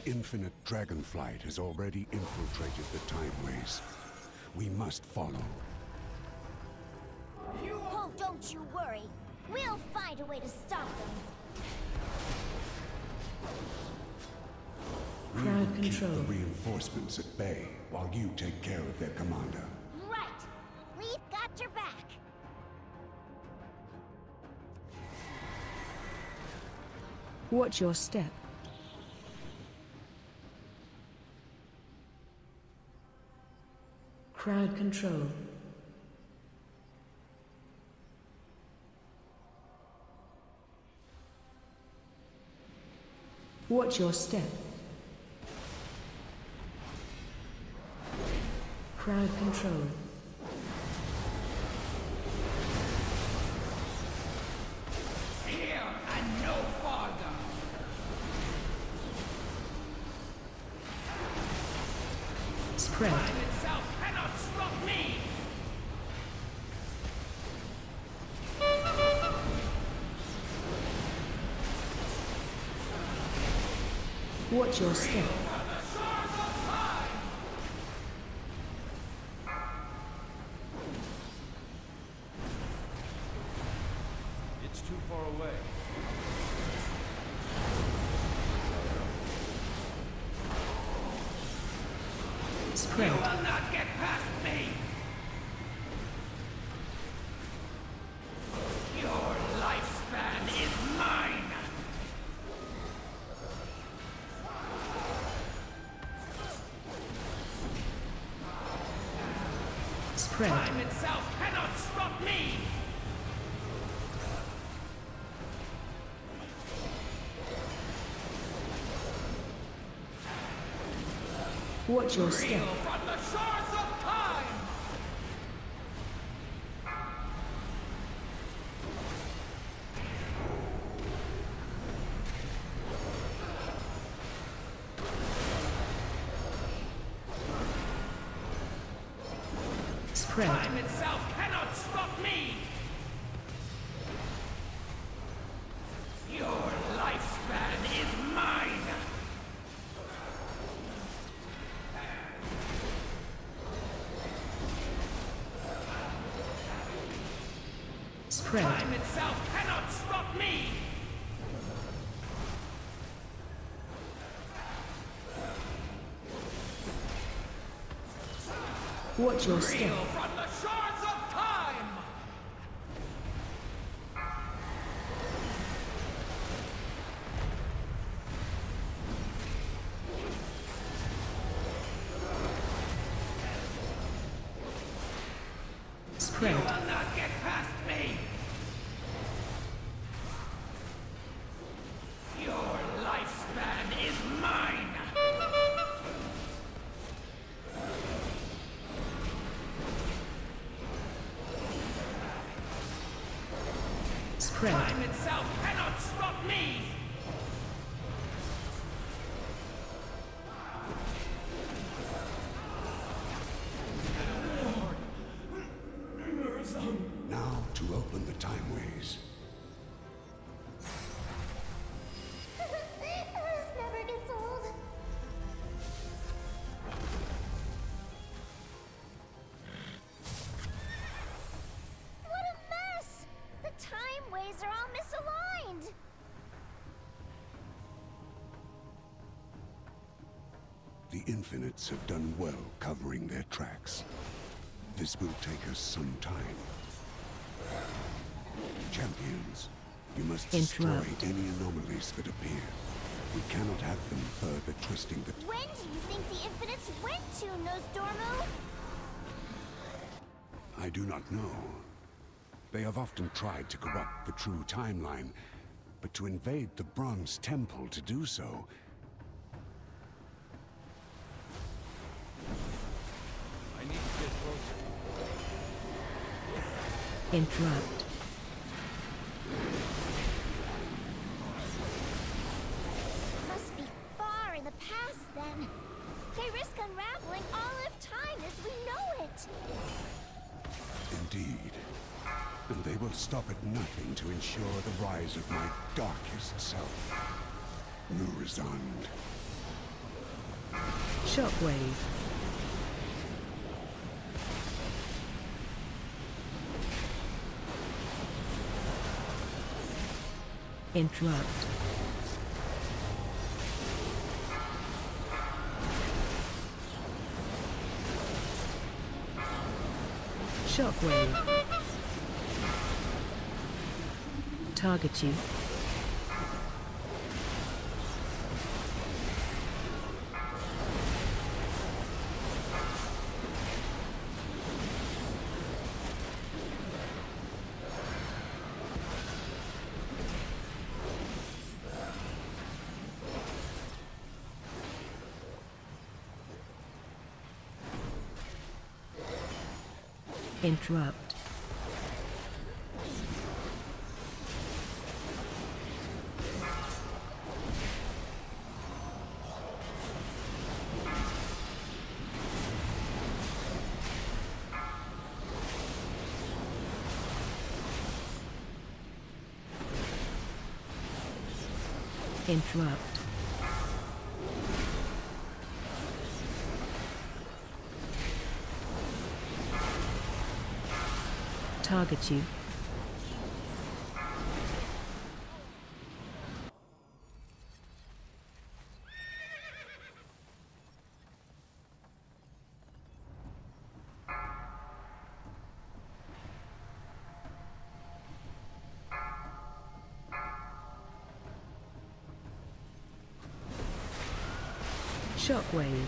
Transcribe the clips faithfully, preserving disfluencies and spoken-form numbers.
infinite dragonflight has already infiltrated the Timeways. We must follow. Oh, don't you worry. We'll find a way to stop them. We will keep the reinforcements at bay while you take care of their commander. Right! We've got your back. Watch your step. Crowd control. Watch your step. Crowd control. Here and no farther. Spread. Time itself cannot stop me. Watch your step. It's too far away. Spread. You will not get past me. Your lifespan is mine. Spread. Time itself cannot stop me. Watch your step. Reel from the shores of time. Spread. Time itself cannot stop me. Your lifespan is mine. Spread. Time itself cannot stop me. Watch your step. Reel from the shores of time. Spread. You will not get past me. Your lifespan is mine. Spread. Time itself cannot stop me. Now to open the Timeways. This never gets old. What a mess! The Timeways are all misaligned. The Infinites have done well covering their tracks. This will take us some time. Champions, you must destroy Interrupt. any anomalies that appear. We cannot have them further twisting the... When do you think the Infinites went to, Nosdormu? I do not know. They have often tried to corrupt the true timeline, but to invade the Bronze Temple to do so... I need to get closer. Interrupt. Must be far in the past, then. They risk unraveling all of time as we know it. Indeed. And they will stop at nothing to ensure the rise of my darkest self. Nurizand. Shockwave. Interrupt. Shockwave. Target you. Interrupt. Interrupt. Target you. Shockwave.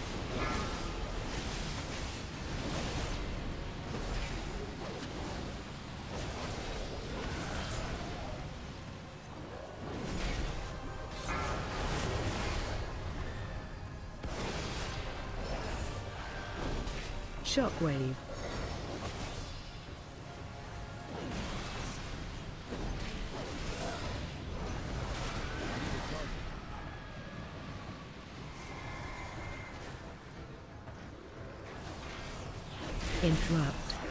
Shockwave. Interrupt.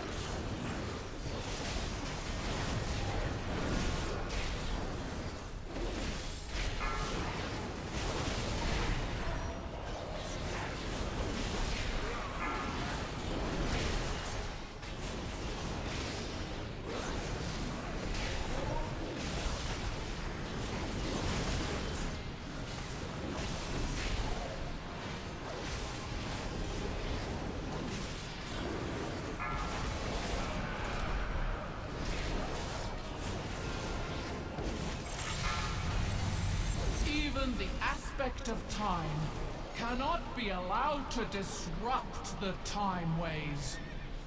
Even the aspect of time cannot be allowed to disrupt the time ways.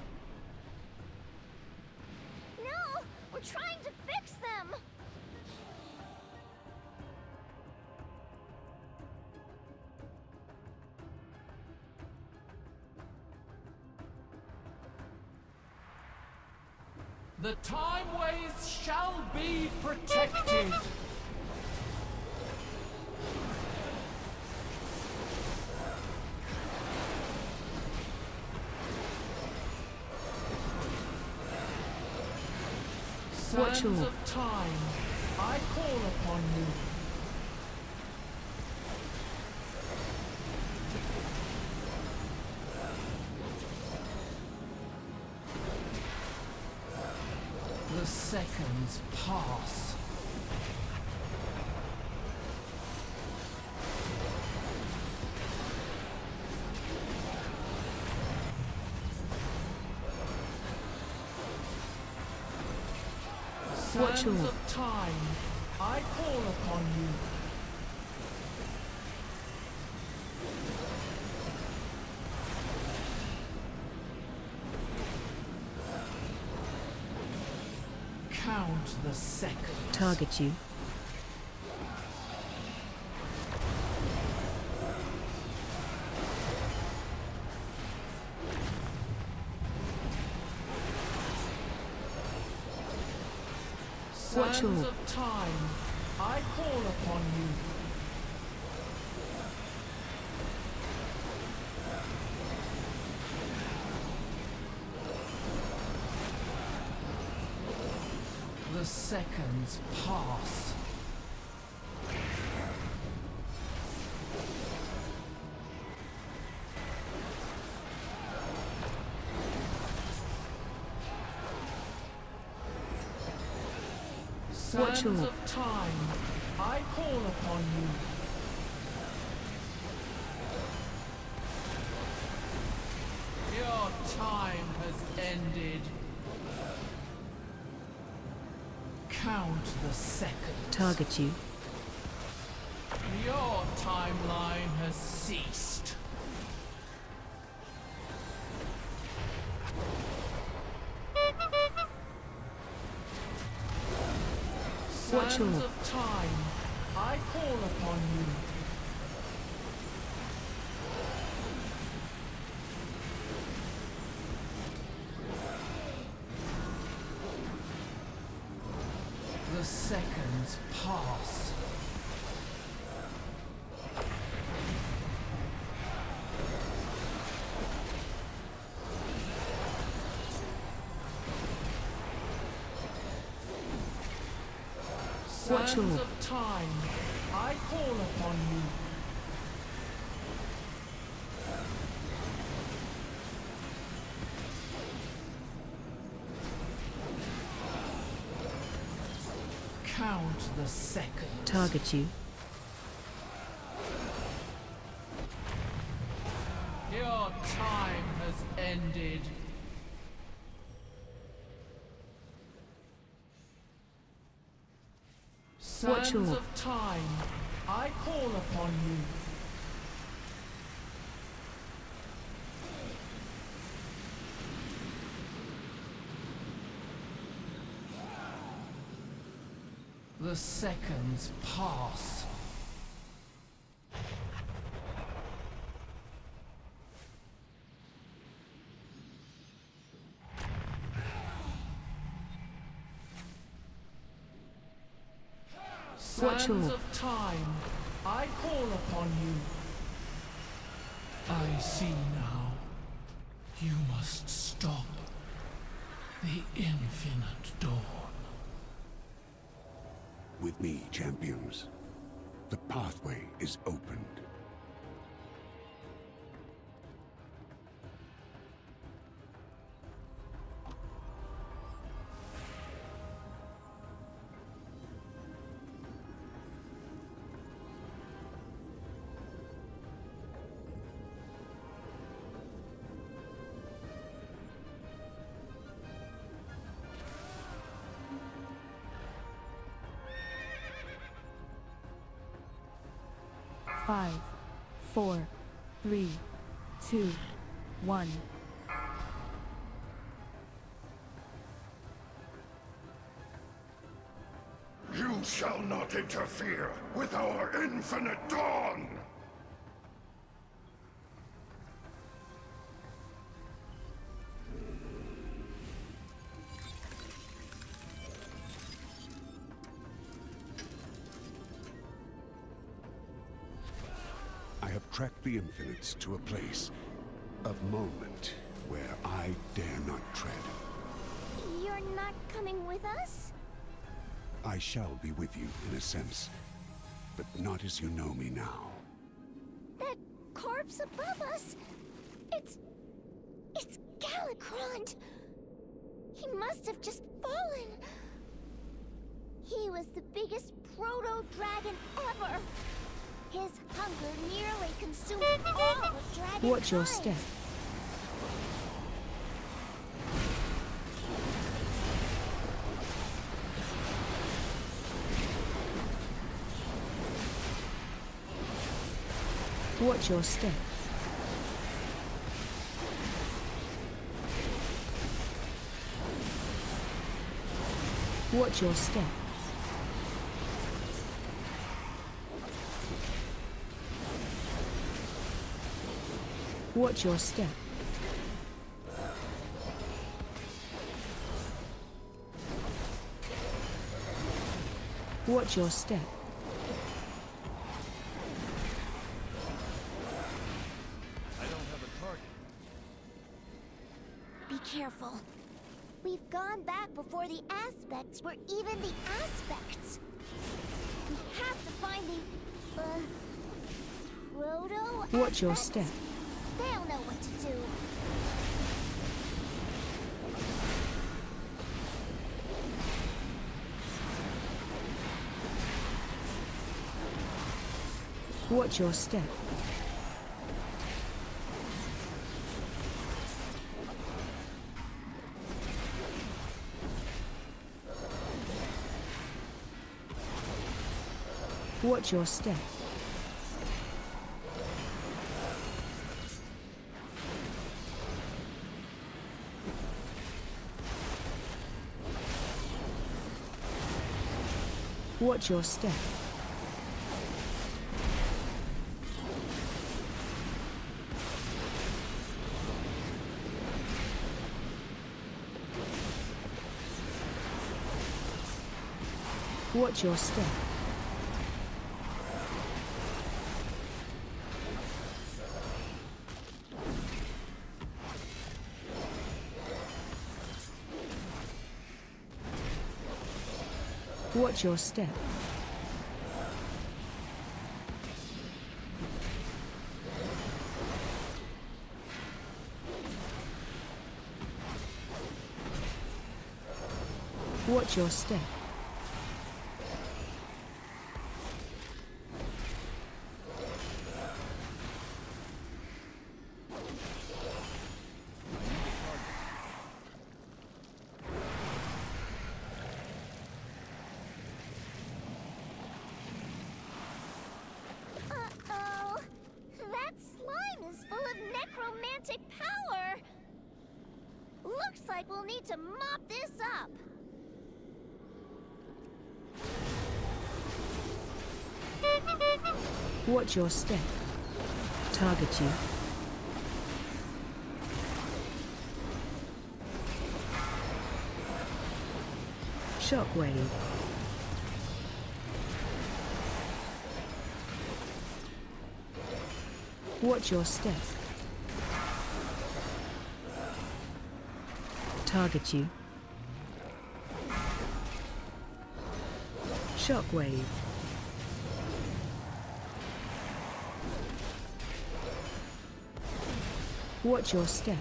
No! We're trying to fix them! The time ways shall be protected. Watch Sands all. of time, I call upon you. The seconds pass. Watch Sands all. of time, I call upon you. Count the seconds. Target you. Watch Sands all. of time, I call upon you. The seconds pass. Sands your- of time, I call upon you. Your time has ended. Count the seconds. Target you. Your timeline has ceased. Watch Sands your- of time, I call upon you. The seconds pass. Watch Sands your- of time, I call upon you. Count the seconds. Target you. Your time has ended. Watch Sands your- of time, I call upon you. The seconds pass. Watch your- Sands of time, I call upon you. I see now. You must stop the infinite dawn. With me, champions. The pathway is opened. Five, four, three, two, one. You shall not interfere with our infinite dawn! I have tracked the infinites to a place, a moment, where I dare not tread. You're not coming with us? I shall be with you, in a sense, but not as you know me now. That corpse above us! It's... it's Galakrond! He must have just fallen! He was the biggest proto-dragon ever! His hunger nearly consumed all of dragon. Watch your step. Watch your step. Watch your step. Watch your step. Watch your step. I don't have a target. Be careful. We've gone back before the aspects were even the aspects. We have to find the... uh... Proto Watch your aspects. step. They'll know what to do. Watch your step. Watch your step. Watch your step. Watch your step. Watch your step. Watch your step. Uh-oh! That slime is full of necromantic power! Looks like we'll need to mop this up. Watch your step. Target you. Shockwave. Watch your step. Target you. Shockwave. Watch your step.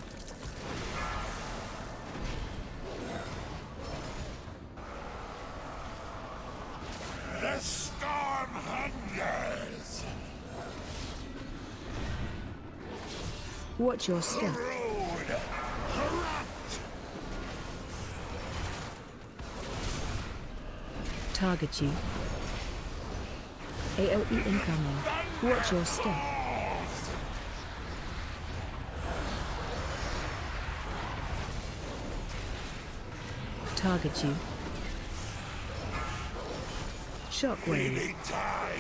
The storm hungers. Watch your step. Road corrupt. Target you. A O E incoming. Watch your step. Target you. Shockwave. We need time.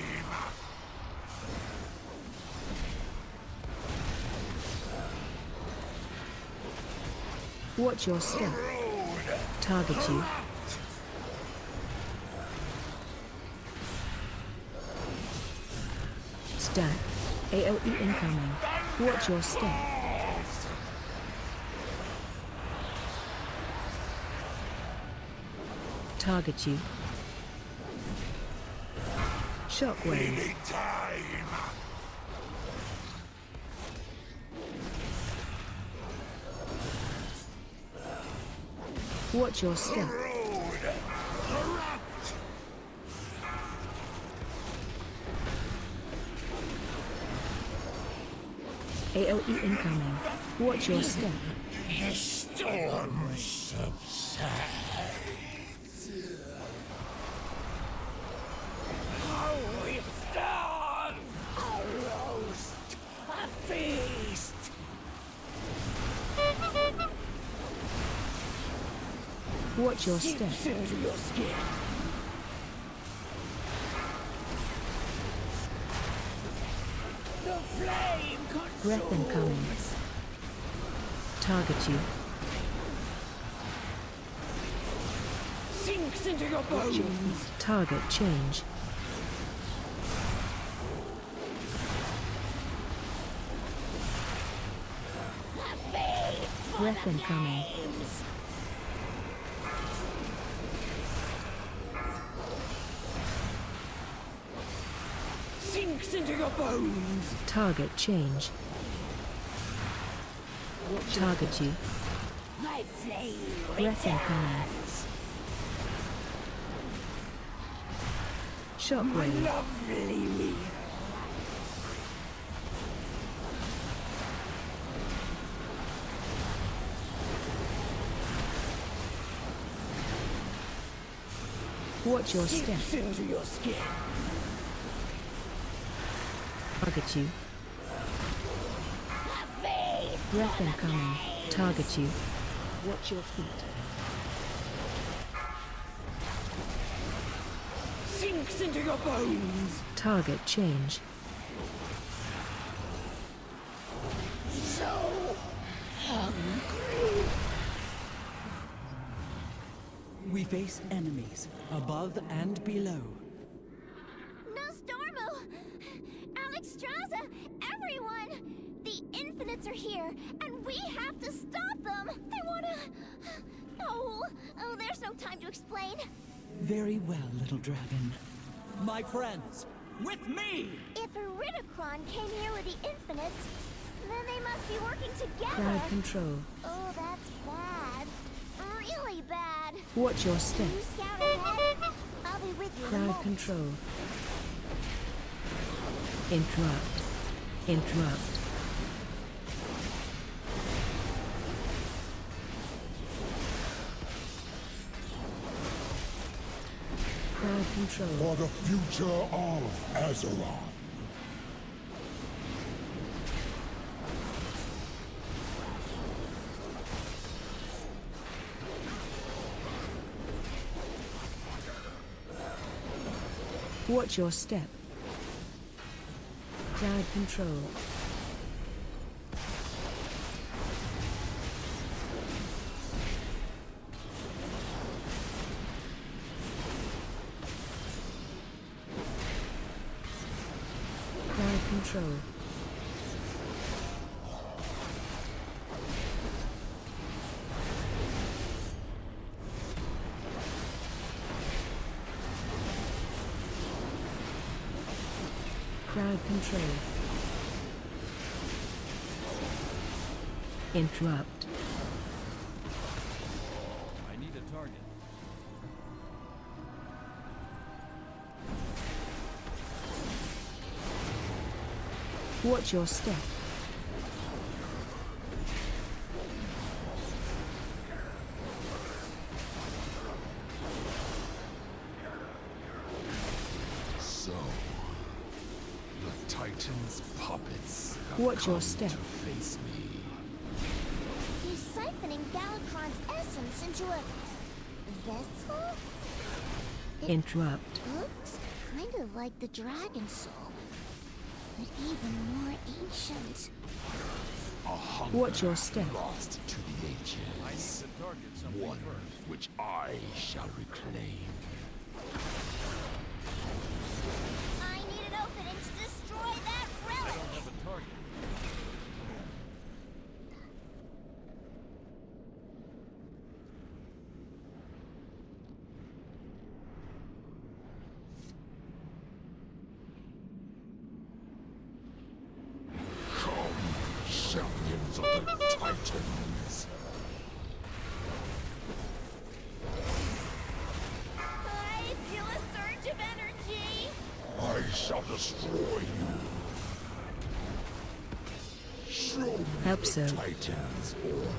Watch your step. Target you. Stack. A O E incoming. Watch your step. Target you. We Shockwave. need time. Watch your step. Road corrupt. A O E incoming. Watch your step. The storm subsides. How we stand! A roast! A feast! Watch your step. Into your skin. The flame Breath incoming. Target you. sinks into your bones. Target change. Breath incoming. Sinks into your bones. Target change. Target you. My flame. Breath incoming. Shockwave. Lovely me. Watch your step. Into your skin. Target you. Breath incoming. Target you. Watch your feet. Sinks into your bones. Target change. So hungry. We face enemies above and below. Nostormo! Alexstrasza! Everyone! The Infinites are here, and we have to stop them! They wanna... Oh, oh, there's no time to explain. Very well, little dragon. My friends, with me! If Iridikron came here with the Infinites, then they must be working together. Crowd control. Oh, that's bad. Really bad. Watch your step. You scout ahead. I'll be with you in a Crowd moment. control. Interrupt. Interrupt. Crowd control. For the future of Azeroth. Watch your step. Crowd control. Crowd control. Crowd control. Interrupt. I need a target. Watch your step. So, the Titan's puppets have Watch your come step. to face me. He's siphoning Galakrond's essence into a... vessel? It Interrupt. looks kind of like the Dragon Soul, but even more ancient. A hunger Watch your step. lost to the ages. I need to target something One first. which I shall reclaim. I need an opening to destroy that I relic! don't have a target. Come, champions of the Titans. I feel a surge of energy! I shall destroy you. Show me Help the so. Titans' order.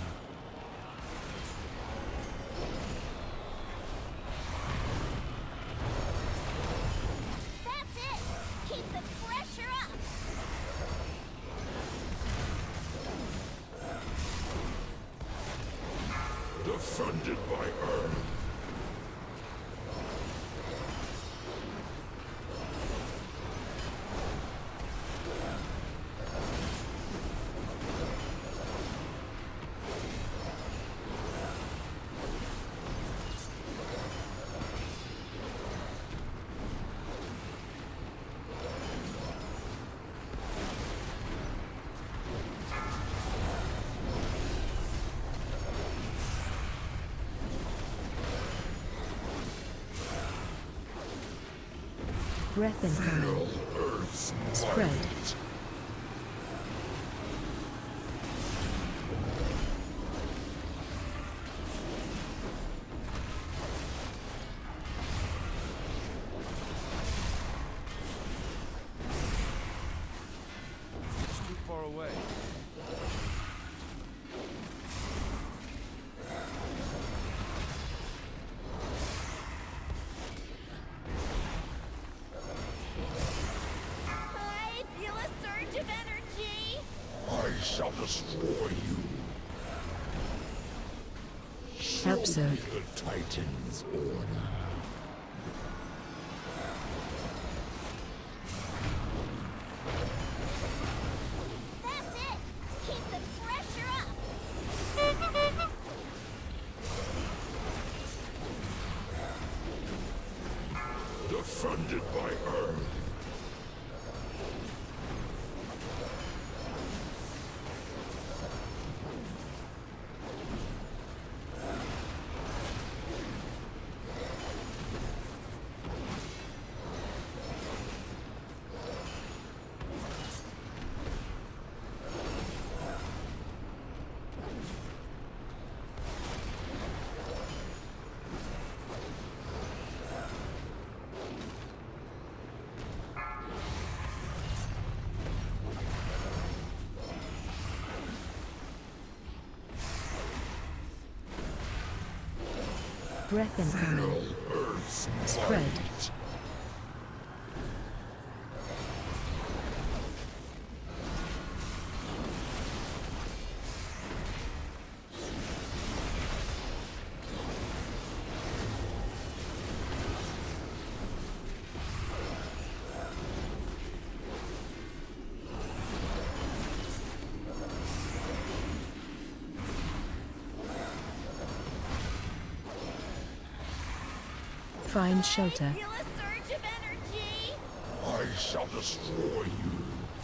That's it! Keep the pressure up! Defended by Earth. Breath incoming. Earth's Spread. might. It's too far away. Help, sir. The Titan's order. That's it! Keep the pressure up! Defended by Earth. Breath incoming. Spread. Find shelter. Feel a surge of energy! I shall destroy you.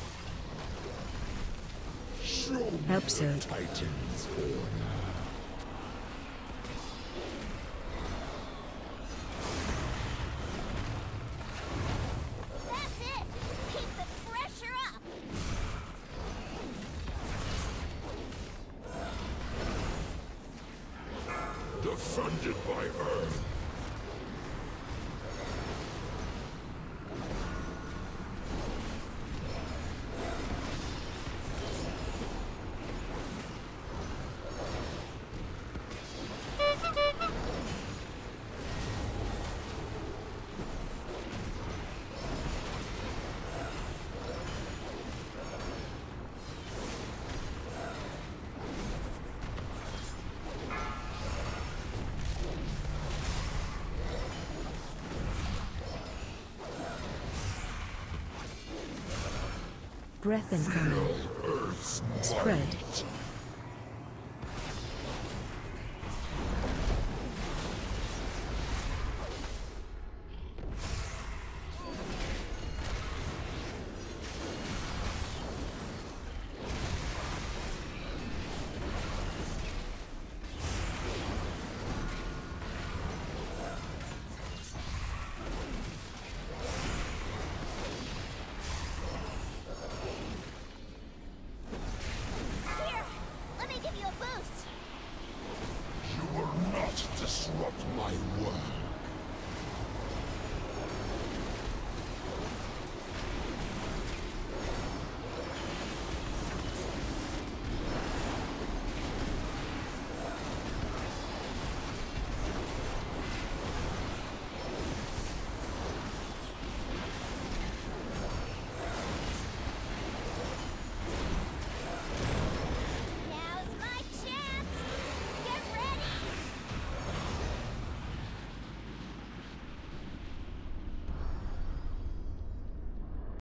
Show me Help, the sir. Titan's order. That's it! Keep the pressure up! Defended by Earth. Breath incoming. Earth's Spread. might.